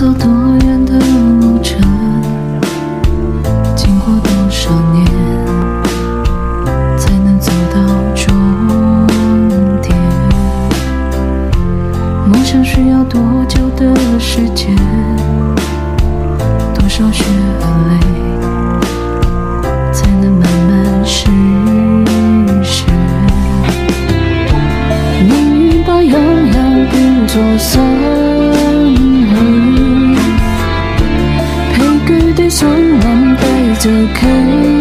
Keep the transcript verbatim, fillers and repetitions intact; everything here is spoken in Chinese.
走多远的路程，经过多少年，才能走到终点？梦想需要多久的时间？多少血和泪，才能慢慢实现？命运把样样拼作三合一，配句的信任繼續傾。